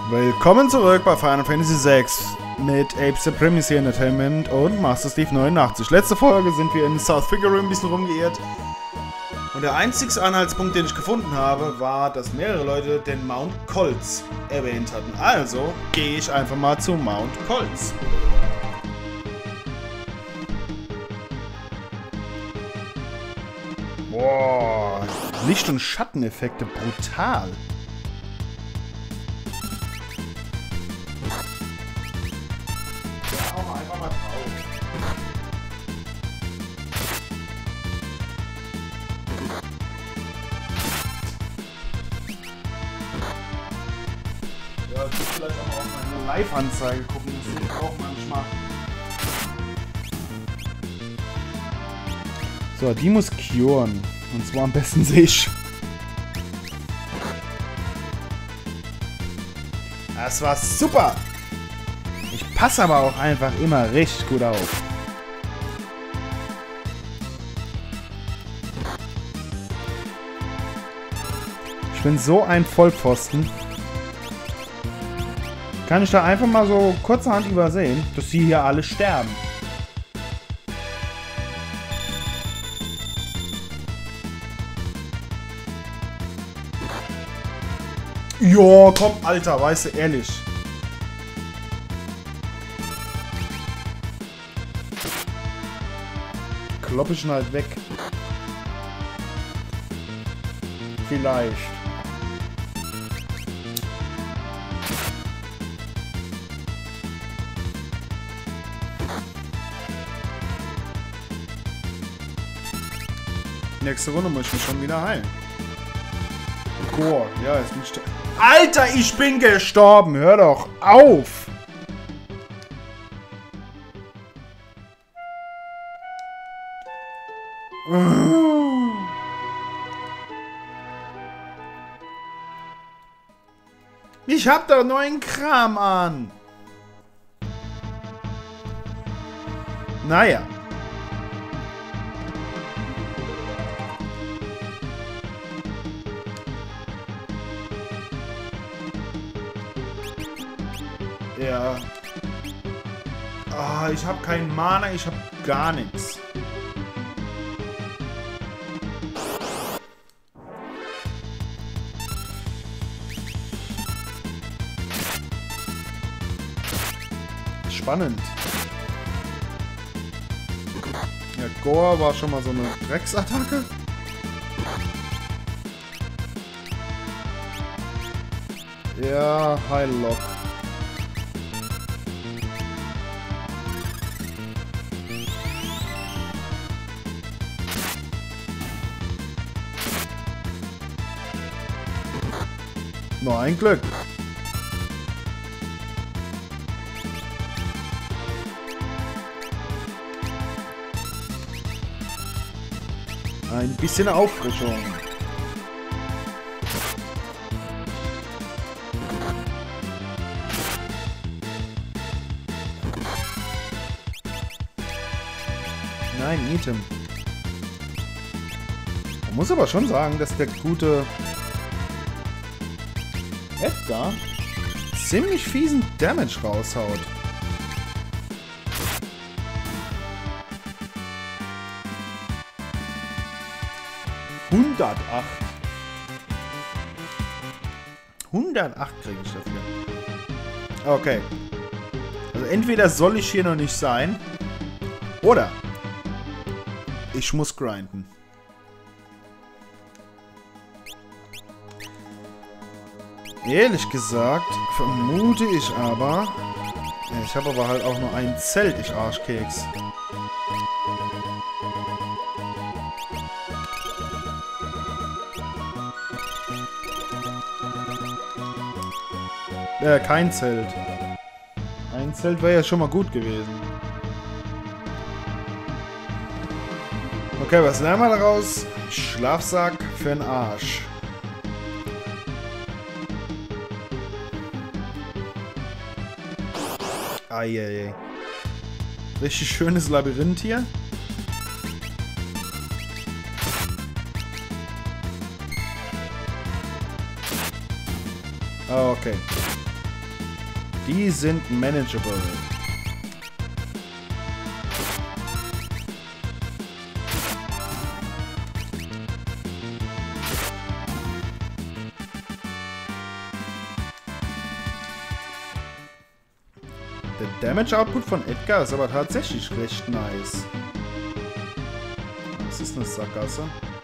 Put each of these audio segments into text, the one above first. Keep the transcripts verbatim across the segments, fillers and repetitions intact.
Willkommen zurück bei Final Fantasy sechs mit Ape Supremacy Entertainment und Master Steve neunundachtzig. Letzte Folge sind wir in South Figure ein bisschen rumgeirrt. Und der einzige Anhaltspunkt, den ich gefunden habe, war, dass mehrere Leute den Mount Kolz erwähnt hatten. Also gehe ich einfach mal zu Mount Kolz. Boah, Licht- und Schatteneffekte brutal. Ja, ich muss vielleicht auch mal auf meine Live-Anzeige gucken, das sehe ich auch manchmal. So, die muss curen. Und zwar am besten sich. Das war super! Ich passe aber auch einfach immer richtig gut auf. Ich bin so ein Vollpfosten. Kann ich da einfach mal so kurzerhand übersehen, dass sie hier alle sterben. Jo, komm, Alter, weißt du, ehrlich. Klopp ich ihn halt weg. Vielleicht. Nächste Runde muss ich mich schon wieder heilen. Gore, ja, ist nicht. Alter, ich bin gestorben! Hör doch auf! Ich hab doch neuen Kram an! Naja. Ja. Ah, ich habe keinen Mana, ich habe gar nichts. Spannend. Ja, Gore war schon mal so eine Drecksattacke. Ja, Heillock. Nur ein Glück. Ein bisschen Auffrischung. Nein, Item. Man muss aber schon sagen, dass der gute Edgar ziemlich fiesen Damage raushaut. hundertacht. hundertacht kriege ich dafür. Okay. Also entweder soll ich hier noch nicht sein, oder ich muss grinden. Ehrlich gesagt, vermute ich aber... Ich habe aber halt auch nur ein Zelt, ich Arschkeks. Äh, kein Zelt. Ein Zelt wäre ja schon mal gut gewesen. Okay, was lernen wir daraus? Schlafsack für den Arsch. Eieiei. Richtig schönes Labyrinth hier. Ah, okay. Die sind manageable. Der Damage Output von Edgar ist aber tatsächlich recht nice. Das ist eine Sackgasse.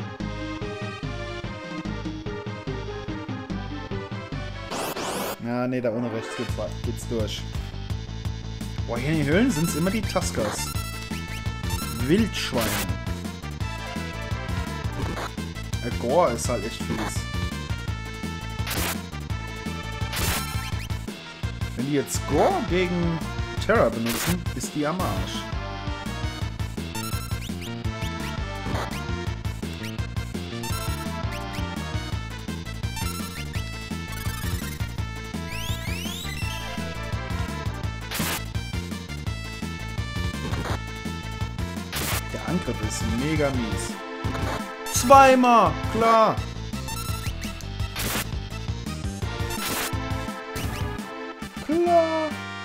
Ja, nee, da ohne rechts geht's, geht's durch. Boah, hier in den Höhlen sind es immer die Tuskers. Wildschweine. Der Gore ist halt echt fies. Wenn die jetzt Gore gegen Terra benutzen, ist die am Arsch. Der Angriff ist mega mies. Zweimal, klar. Klar.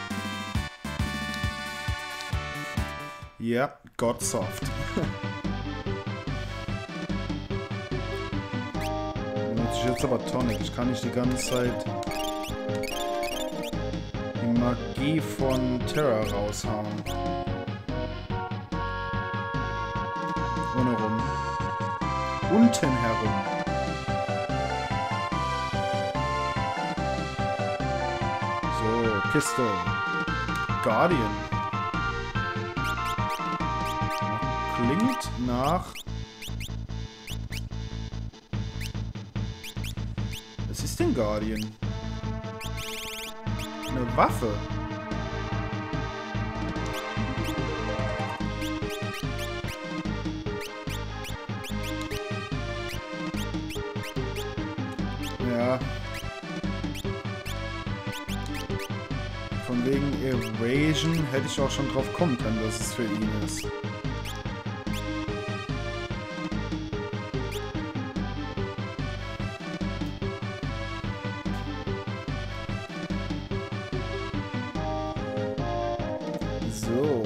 Ja, got soft. Benutze ich jetzt aber Tonic. Ich kann nicht die ganze Zeit die Magie von Terra raushauen. Ohne rum. Unten herum. So, Kiste. Guardian. Klingt nach... Was ist denn Guardian? Eine Waffe. Ja. Von wegen Evasion hätte ich auch schon drauf kommen können, dass es für ihn ist. So.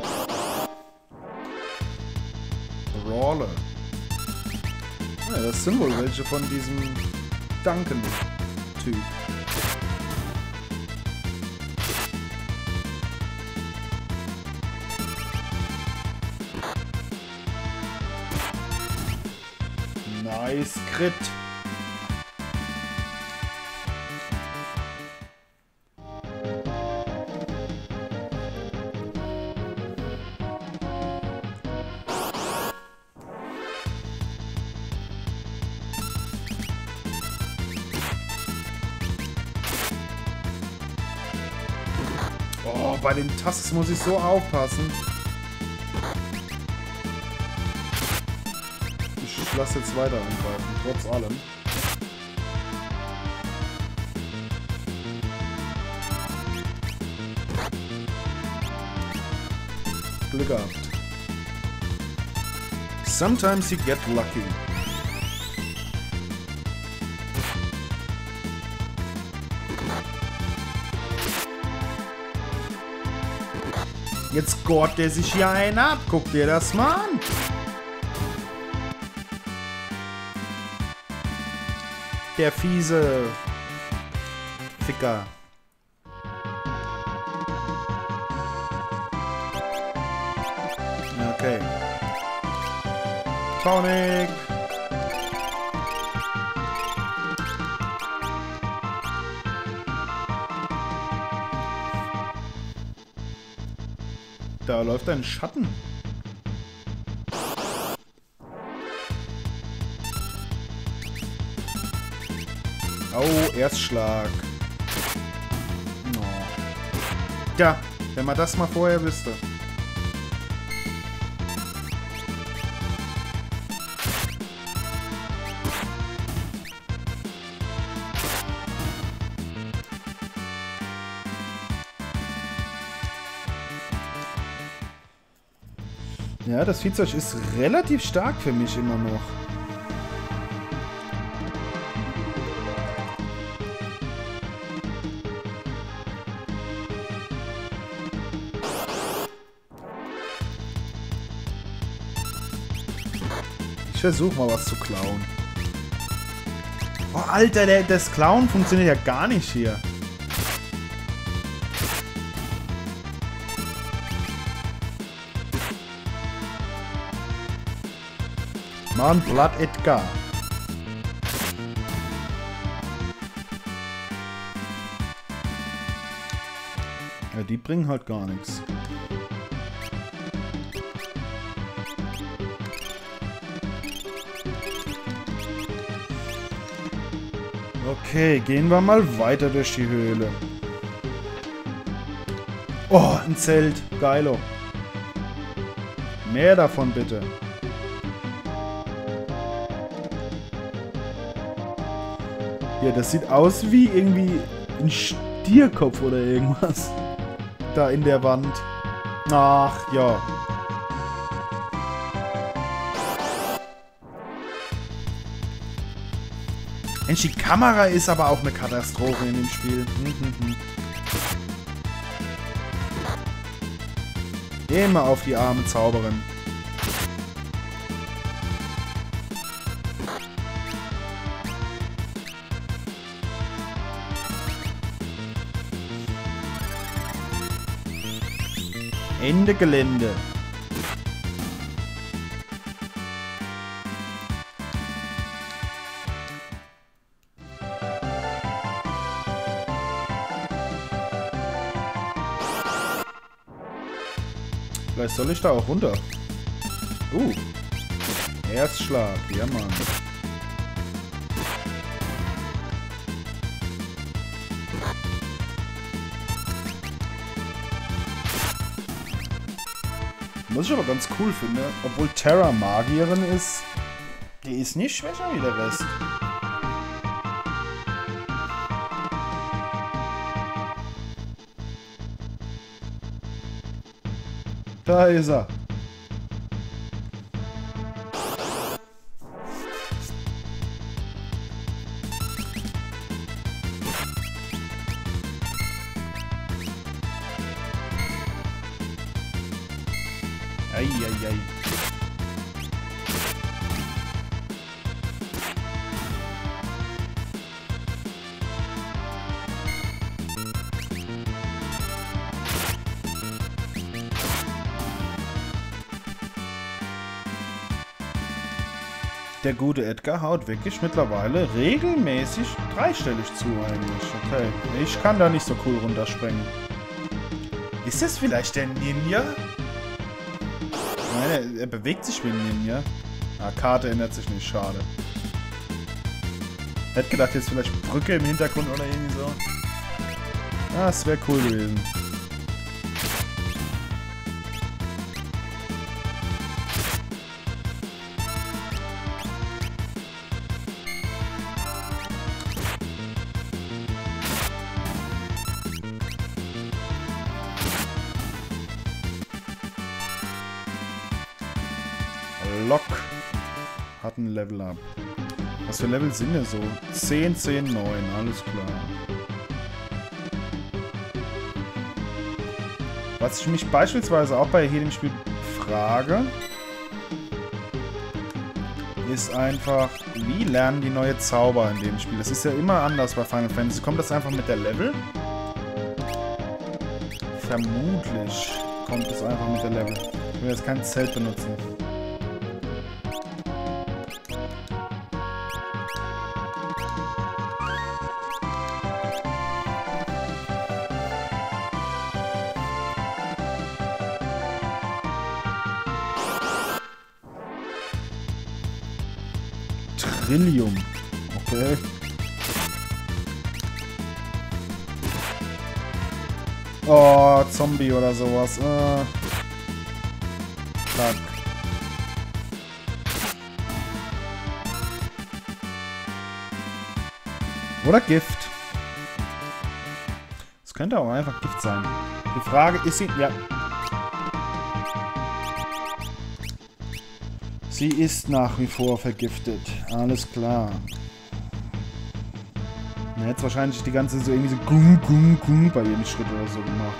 Brawler. Ja, das sind wohl welche von diesem Duncan-Typ. Nice Crit. Oh, bei den Tasks muss ich so aufpassen. Ich lasse jetzt weiter angreifen, trotz allem. Glück gehabt. Sometimes you get lucky. Jetzt gort der sich hier einen ab. Guck dir das mal an. Der fiese Ficker. Okay. Tonic. Da läuft ein Schatten. Oh, Erstschlag. Oh. Ja, wenn man das mal vorher wüsste. Ja, das Viehzeug ist relativ stark für mich immer noch. versuche mal was zu klauen. Oh, Alter, der, das Klauen funktioniert ja gar nicht hier. Mann, Blood Edgar. Ja, die bringen halt gar nichts. Okay, gehen wir mal weiter durch die Höhle. Oh, ein Zelt. Geilo. Mehr davon bitte. Ja, das sieht aus wie irgendwie ein Stierkopf oder irgendwas. Da in der Wand. Ach, ja. Mensch, die Kamera ist aber auch eine Katastrophe in dem Spiel. Hm, hm, hm. Immer auf die arme Zauberin. Ende Gelände. Vielleicht soll ich da auch runter. Uh. Erstschlag. Ja, Mann. Was ich aber ganz cool finde, obwohl Terra Magierin ist, die ist nicht schwächer wie der Rest. Da ist er. Eieiei. Der gute Edgar haut wirklich mittlerweile regelmäßig dreistellig zu eigentlich. Okay, ich kann da nicht so cool runterspringen. Ist das vielleicht der Ninja? Nein, er, er bewegt sich wie ein Ninja. Ah, Karte ändert sich nicht, schade. Hätte gedacht, jetzt vielleicht Brücke im Hintergrund oder irgendwie so. Ah, das wäre cool gewesen. Lock hat ein Level Up. Was für Level sind denn so? zehn, zehn, neun, alles klar. Was ich mich beispielsweise auch bei jedem Spiel frage, ist einfach, wie lernen die neue Zauber in dem Spiel? Das ist ja immer anders bei Final Fantasy. Kommt das einfach mit der Level? Vermutlich kommt es einfach mit der Level. Ich will jetzt kein Zelt benutzen. Trillium. Okay. Oh, Zombie oder sowas. Äh. Fuck. Oder Gift. Es könnte auch einfach Gift sein. Die Frage ist sie... Ja. Sie ist nach wie vor vergiftet. Alles klar. Man hätte wahrscheinlich die ganze so irgendwie so gung, gung, gung bei jedem Schritt oder so gemacht.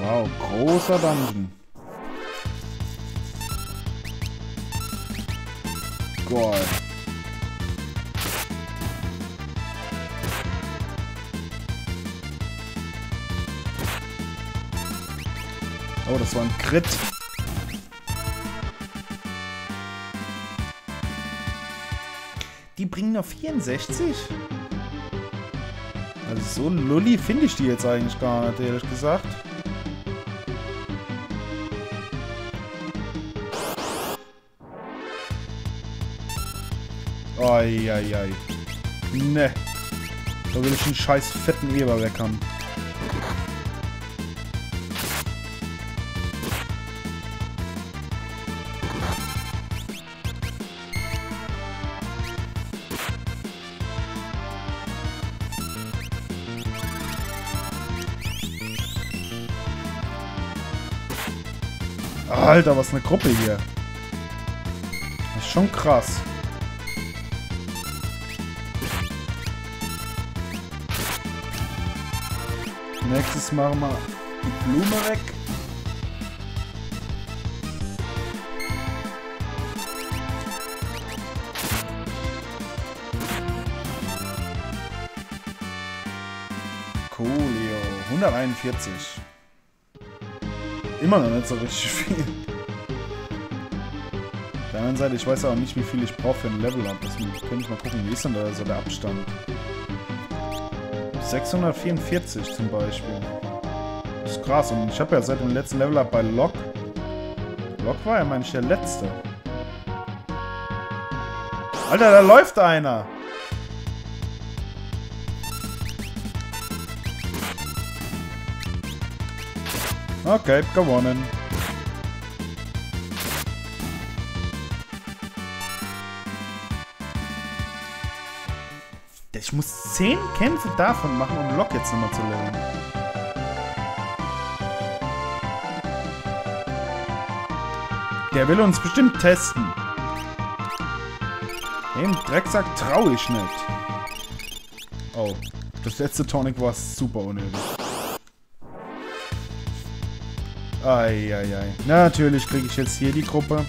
Wow, großer Dungeon. Geil. Oh, das war ein Crit. Die bringen noch vierundsechzig? Also so lulli finde ich die jetzt eigentlich gar nicht, ehrlich gesagt. Eieiei. Ne. Da will ich einen scheiß fetten Eber weg haben. Alter, was eine Gruppe hier. Das ist schon krass. Nächstes machen wir die Blume weg. Coolio. hunderteinundvierzig. Immer noch nicht so richtig viel. Auf der anderen Seite, ich weiß auch nicht, wie viel ich brauche für ein Level-Up. Deswegen könnte ich mal gucken, wie ist denn da so der Abstand? sechshundertvierundvierzig zum Beispiel. Das ist krass. Und ich habe ja seit dem letzten Level-Up bei Locke. Locke war ja, meine ich, der letzte. Alter, da läuft einer! Okay, gewonnen. Ich muss zehn Kämpfe davon machen, um Locke jetzt nochmal zu leveln. Der will uns bestimmt testen. Dem Drecksack traue ich nicht. Oh, das letzte Tonic war super unnötig. Eieiei. Natürlich kriege ich jetzt hier die Gruppe.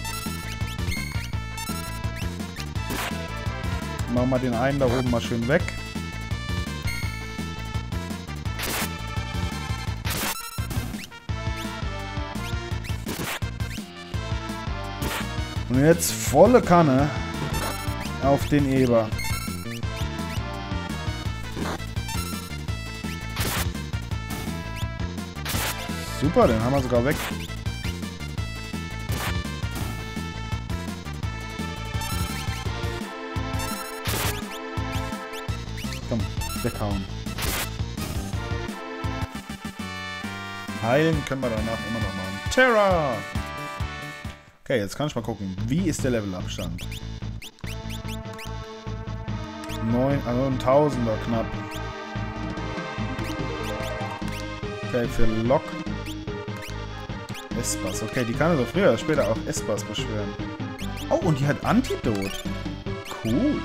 Machen wir den einen da oben mal schön weg. Und jetzt volle Kanne auf den Eber. Super, den haben wir sogar weg. Komm, weghauen. Heilen können wir danach immer noch machen. Terra! Okay, jetzt kann ich mal gucken. Wie ist der Levelabstand? neun, also ein Tausender knapp. Okay, für Locke. Espas. Okay, die kann also früher oder später auch Espas beschwören. Oh, und die hat Antidot. Cool.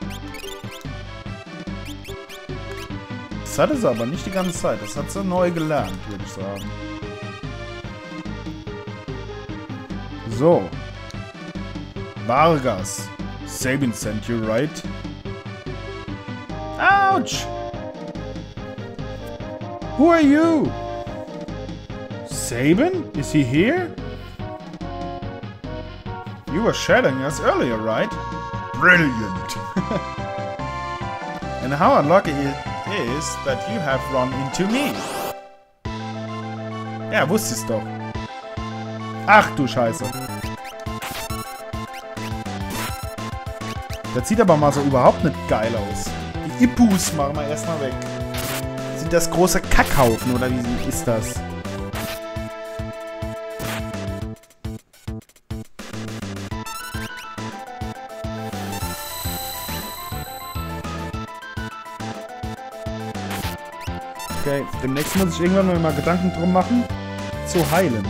Das hatte sie aber nicht die ganze Zeit. Das hat sie neu gelernt, würde ich sagen. So. Vargas. Sabin sent you, right? Ouch! Who are you? Sabin? Is he here? You were shadowing us earlier, right? Brilliant! And how unlucky it is that you have run into me. Ja, wusste es doch. Ach du Scheiße. Das sieht aber mal so überhaupt nicht geil aus. Die Ippus machen wir erstmal weg. Sind das große Kackhaufen oder wie ist das? Okay, demnächst muss ich irgendwann mal Gedanken drum machen, zu heilen.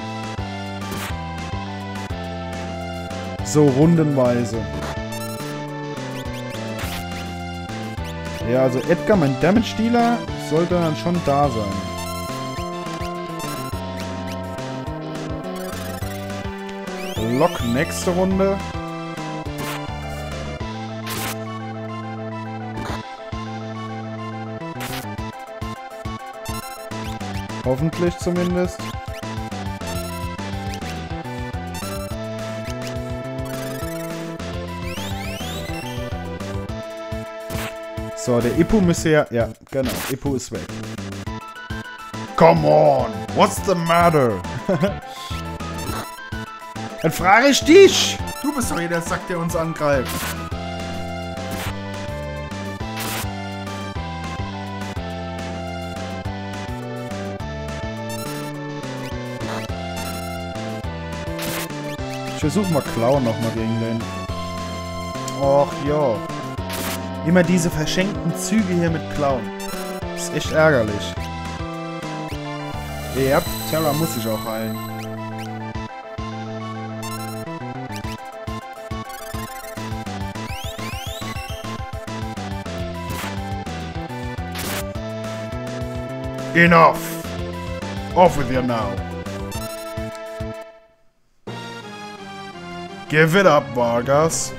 So rundenweise. Ja, also Edgar, mein Damage-Dealer, sollte dann schon da sein. Block nächste Runde. Hoffentlich zumindest. So, der Ippo müsste ja... Ja, genau. Ippo ist weg. Come on! What's the matter? Dann frage ich dich! Du bist doch hier der Sack, der uns angreift. Ich versuche mal Clown nochmal gegen den. Och ja. Immer diese verschenkten Züge hier mit Clown. Ist echt ärgerlich. Ja, Terra muss sich auch heilen. Enough! Off with you now. Give it up, Vargas.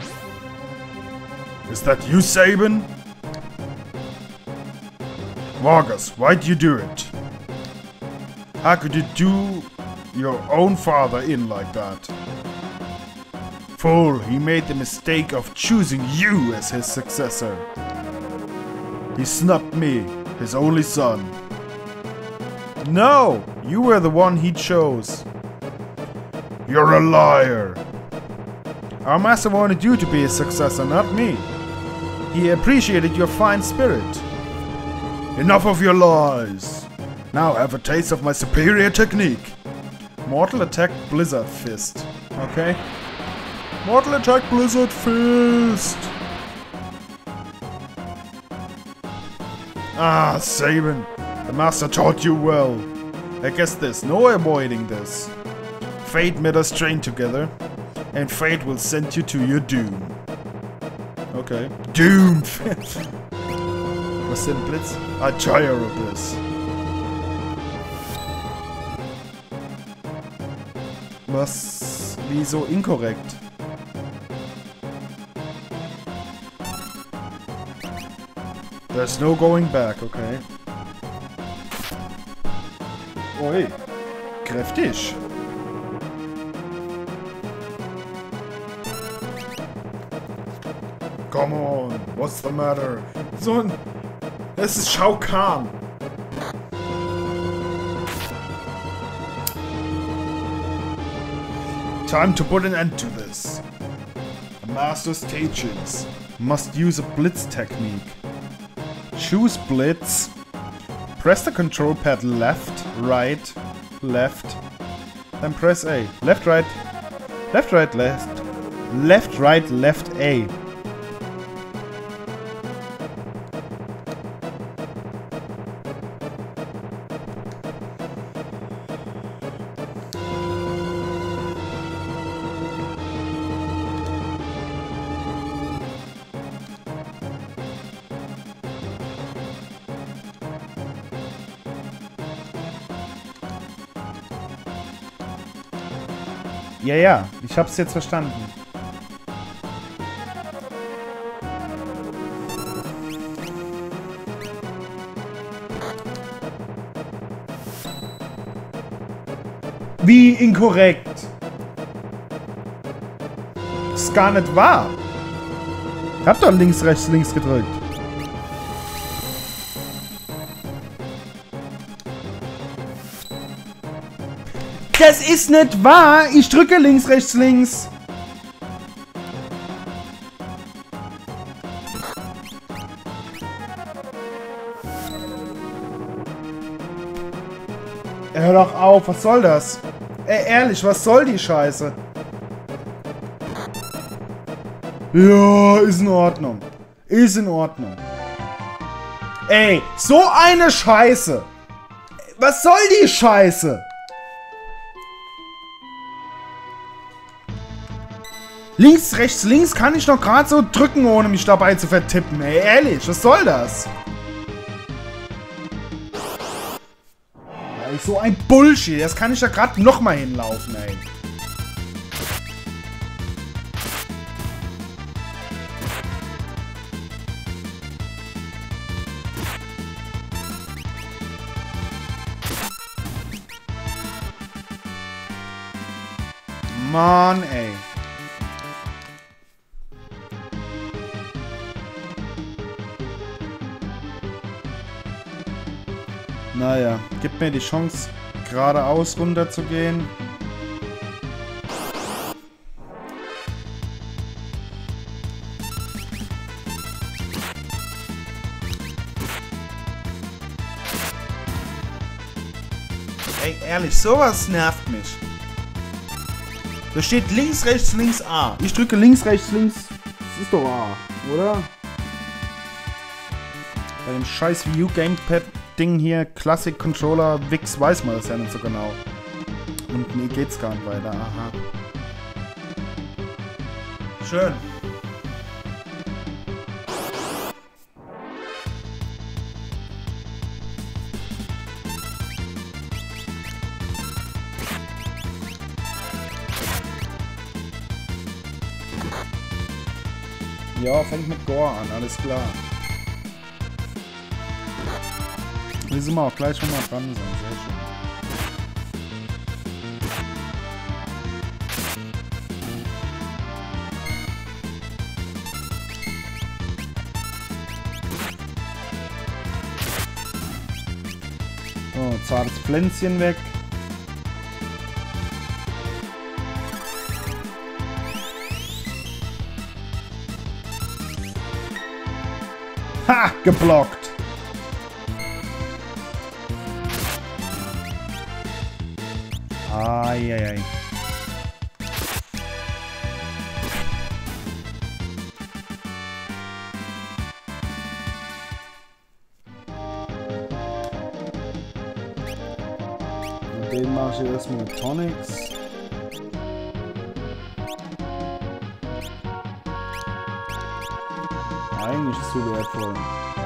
Is that you, Sabin? Vargas, why'd you do it? How could you do your own father in like that? Fool, he made the mistake of choosing you as his successor. He snubbed me, his only son. No, you were the one he chose. You're a liar. Our master wanted you to be his successor, not me. He appreciated your fine spirit. Enough of your lies. Now have a taste of my superior technique. Mortal Attack Blizzard Fist. Okay. Mortal Attack Blizzard Fist. Ah, Sabin. The master taught you well. I guess there's no avoiding this. Fate made us train together. And fate will send you to your doom. Okay. Doom! Was ist denn Blitz? I tire of this. Was? Wieso inkorrekt? There's no going back, okay. Ui. Kräftig. Come on, what's the matter? So ein... Es ist Shao Kahn. Time to put an end to this. The master's teachings must use a blitz technique. Choose blitz. Press the control pad left, right, left. Then press A. Left, right, left, right, left. Left, right, left, A. Ja, ja, ich hab's jetzt verstanden. Wie inkorrekt? Das ist gar nicht wahr. Ich hab doch links, rechts, links gedrückt. Das ist nicht wahr! Ich drücke links, rechts, links. Hör doch auf, was soll das? Ey, ehrlich, was soll die Scheiße? Ja, ist in Ordnung. Ist in Ordnung. Ey, so eine Scheiße! Was soll die Scheiße? Links, rechts, links kann ich doch gerade so drücken, ohne mich dabei zu vertippen. Ey, ehrlich, was soll das? Ey, so ein Bullshit. Das kann ich da gerade nochmal hinlaufen, ey. Mann, ey. Naja, gib mir die Chance, geradeaus runter zu gehen. Ey, ehrlich, sowas nervt mich. Da steht links, rechts, links, A. Ich drücke links, rechts, links. Das ist doch A, oder? Bei dem scheiß Wii U Gamepad-Ding hier, Classic Controller, Wix, weiß man das ja nicht so genau. Und nee, geht's gar nicht weiter. Aha. Schön. Ja, fängt mit Gore an, alles klar. Wir sind auch gleich schon mal dran sein, sehr schön. So, zartes Pflänzchen weg. Ha! Geblockt! Eieiei. Und den mache ich erstmal mit Tonics. Eigentlich zu wertvoll.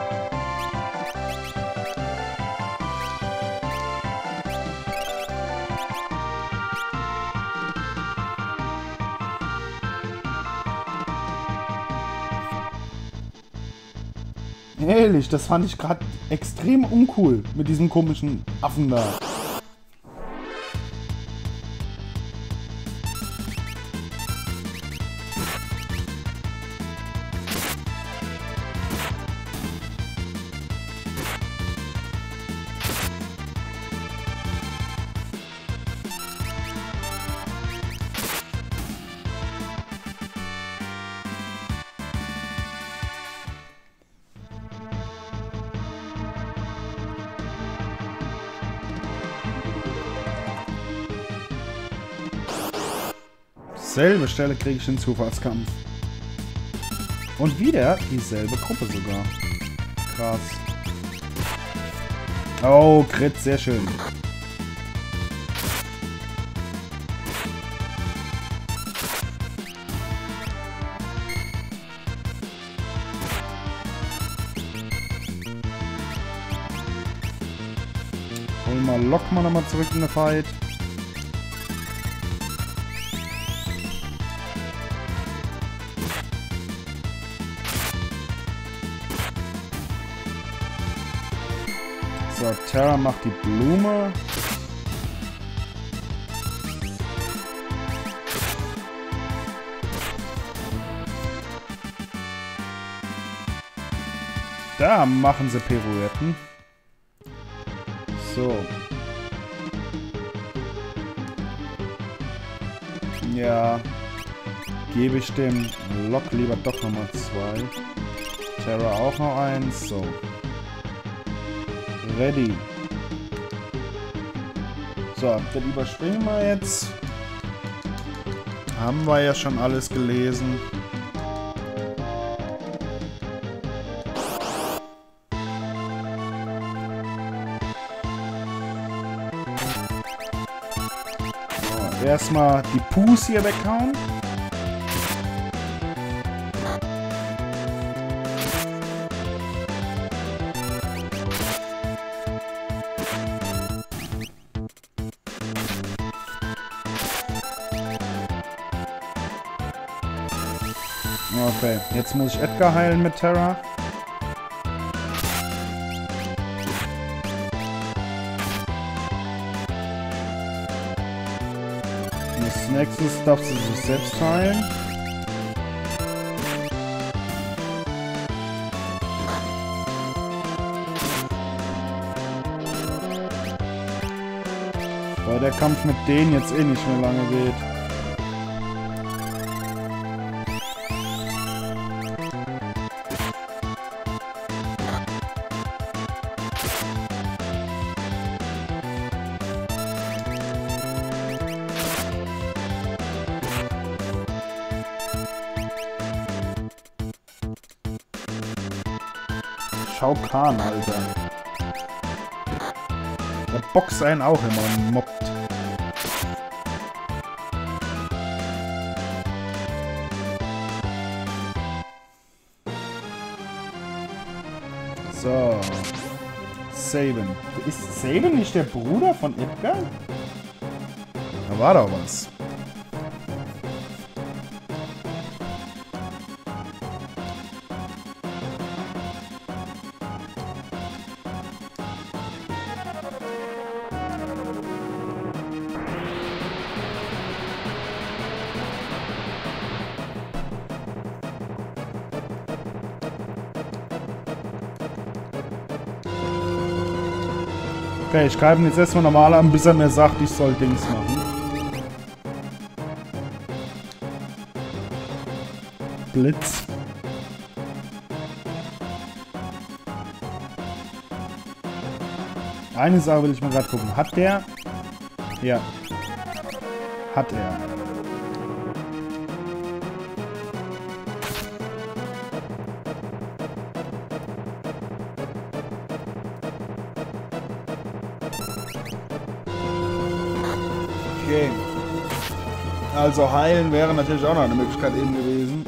Ehrlich, das fand ich gerade extrem uncool mit diesem komischen Affen da. Selbe Stelle kriege ich den Zufallskampf. Und wieder dieselbe Gruppe sogar. Krass. Oh, Crit, sehr schön. Holen wir Lockman nochmal zurück in den Fight. So, Terra macht die Blume. Da machen sie Pirouetten. So. Ja. Gebe ich dem Lock lieber doch nochmal zwei. Terra auch noch eins. So. Ready. So, das überspringen wir jetzt. Haben wir ja schon alles gelesen. So, erstmal die Pus hier weghauen. Okay, jetzt muss ich Edgar heilen mit Terra. Eine nächstes darf sie sich selbst heilen. Weil der Kampf mit denen jetzt eh nicht mehr lange geht. Shao Kahn, Alter. Der boxt einen auch immer und mobbt. So. Sabin. Ist Sabin nicht der Bruder von Edgar? Da war doch was. Okay, ich greife ihn jetzt erstmal normal an, bis er mir sagt, ich soll Dings machen. Blitz. Eine Sache will ich mal gerade gucken. Hat der? Ja. Hat er. Okay. Also heilen wäre natürlich auch noch eine Möglichkeit eben gewesen.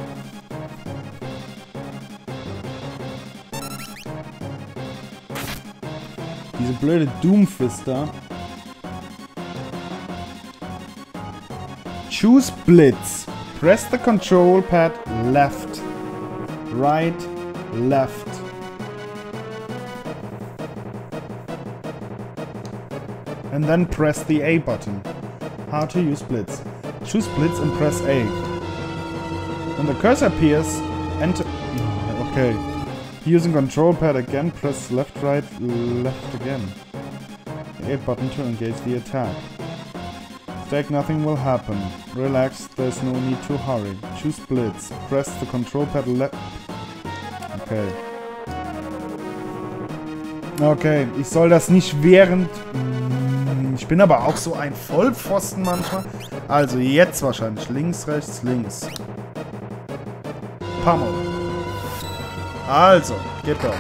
Diese blöde Doomfister. Choose Blitz. Press the control pad left. Right, left. And then press the A button. How to use Blitz. Choose Blitz and press A. When the cursor appears, enter... Okay. Using control pad again, press left, right, left again. The A button to engage the attack. Mistake, nothing will happen. Relax, there's no need to hurry. Choose Blitz. Press the control pad left... Okay. Okay, ich soll das nicht während... Ich bin aber auch so ein Vollpfosten manchmal. Also jetzt wahrscheinlich. Links, rechts, links. Pummel. Also, geht doch.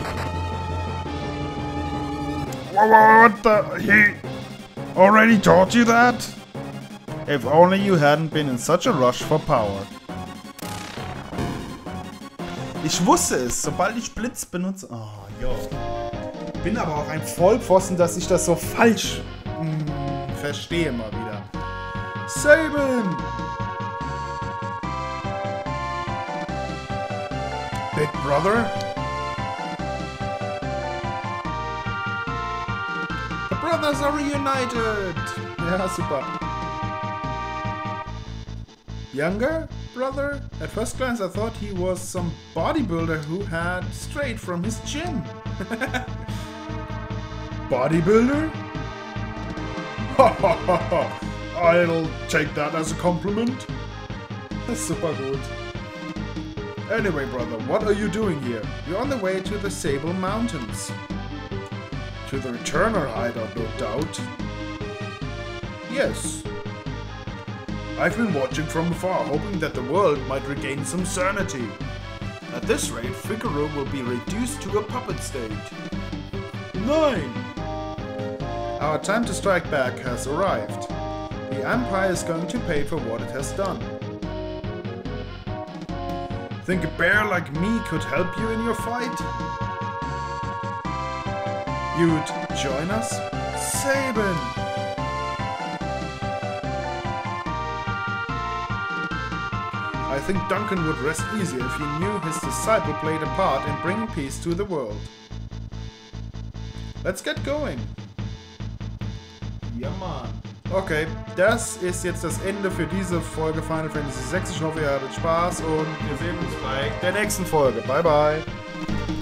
What the... He already taught you that? If only you hadn't been in such a rush for power. Ich wusste es, sobald ich Blitz benutze... Oh, jo. Bin aber auch ein Vollpfosten, dass ich das so falsch... Verstehe mal wieder. Sabin! Big Brother? The brothers are reunited! Ja, super. Younger brother? At first glance I thought he was some bodybuilder who had strayed from his gym. Bodybuilder? I'll take that as a compliment. Super good. Anyway, brother, what are you doing here? You're on the way to the Sable Mountains. To the Returner hideout, no doubt. Yes. I've been watching from afar, hoping that the world might regain some sanity. At this rate, Figaro will be reduced to a puppet state. Nine! Our time to strike back has arrived. The Empire is going to pay for what it has done. Think a bear like me could help you in your fight? You'd join us? Sabin! I think Duncan would rest easier if he knew his disciple played a part in bringing peace to the world. Let's get going! Ja, Mann. Okay, das ist jetzt das Ende für diese Folge Final Fantasy sechs. Ich hoffe, ihr hattet Spaß und wir sehen uns bei der nächsten Folge. Bye, bye.